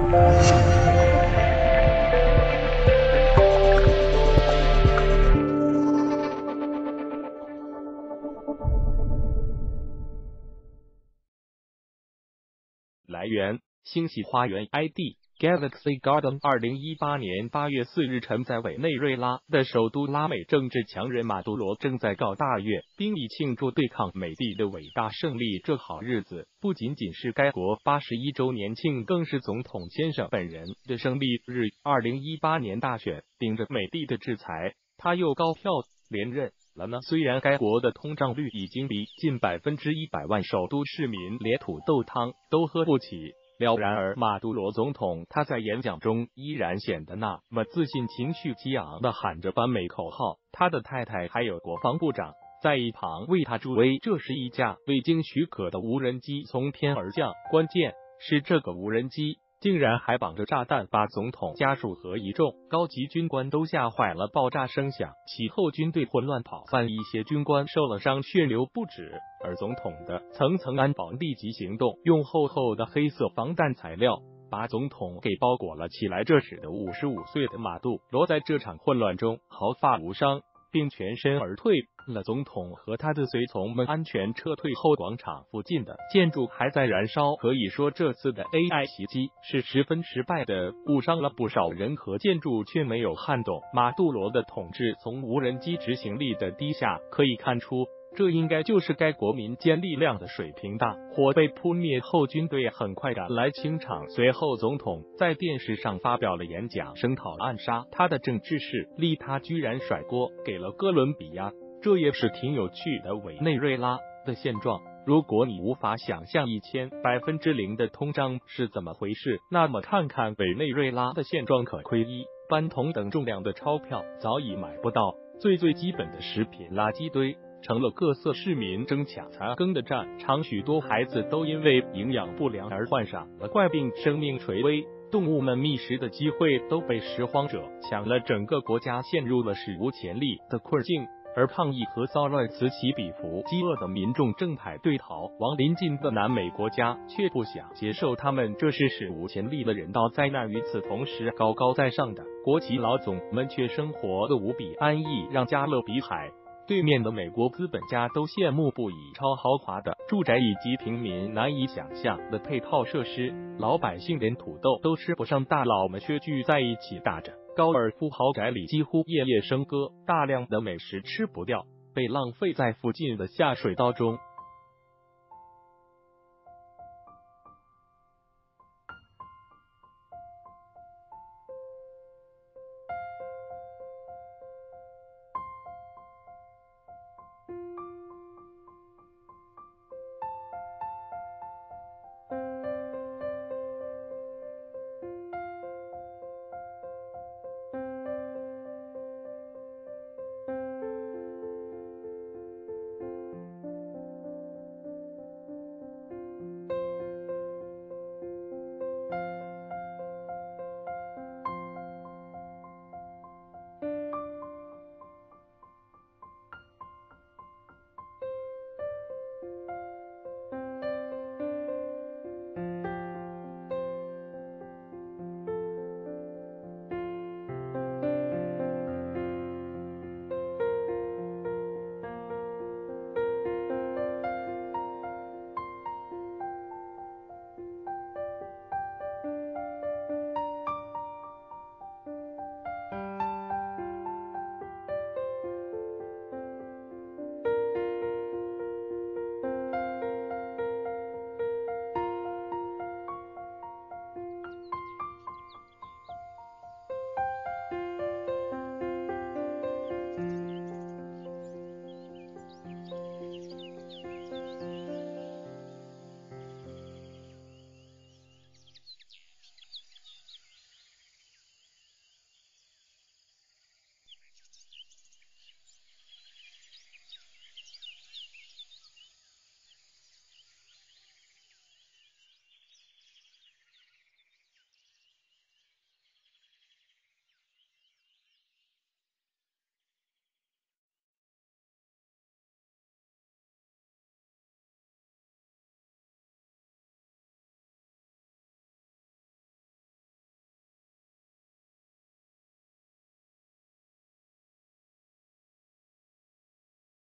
来源：星系花园 ID Galaxy Garden。 2018年8月4日，臣在委内瑞拉的首都拉美，政治强人马杜罗正在搞大阅，并以庆祝对抗美帝的伟大胜利这好日子。不仅仅是该国81周年庆，更是总统先生本人的胜利日。2018年大选，顶着美帝的制裁，他又高票连任了呢。虽然该国的通胀率已经比近100%，万首都市民连土豆汤都喝不起了，然而马杜罗总统他在演讲中依然显得那么自信，情绪激昂地喊着反美口号。他的太太还有国防部长在一旁为他助威。这是一架未经许可的无人机从天而降，关键是这个无人机竟然还绑着炸弹，把总统家属和一众高级军官都吓坏了。爆炸声响，其后军队混乱跑散，一些军官受了伤，血流不止。而总统的层层安保立即行动，用厚厚的黑色防弹材料把总统给包裹了起来。这使得55岁的马杜罗在这场混乱中毫发无伤，并全身而退了。总统和他的随从们安全撤退后，广场附近的建筑还在燃烧。可以说这次的 AI 袭击是十分失败的，误伤了不少人和建筑，却没有撼动马杜罗的统治。从无人机执行力的低下可以看出，这应该就是该国民间力量的水平。大火被扑灭后，军队很快赶来清场。随后总统在电视上发表了演讲，声讨暗杀他的政治势力，他居然甩锅给了哥伦比亚。这也是挺有趣的。委内瑞拉的现状，如果你无法想象1000%的通胀是怎么回事，那么看看委内瑞拉的现状，可亏一般同等重量的钞票早已买不到最基本的食品，垃圾堆成了各色市民争抢残羹的战场。许多孩子都因为营养不良而患上了怪病，生命垂危，动物们觅食的机会都被拾荒者抢了，整个国家陷入了史无前例的困境。而抗议和骚乱此起彼伏，饥饿的民众正排队逃往邻近的南美国家，却不想接受他们这是史无前例的人道灾难。与此同时，高高在上的国旗老总们却生活得无比安逸，让加勒比海对面的美国资本家都羡慕不已。超豪华的住宅以及平民难以想象的配套设施，老百姓连土豆都吃不上，大佬们却聚在一起打着高尔夫，豪宅里几乎夜夜笙歌，大量的美食吃不掉，被浪费在附近的下水道中。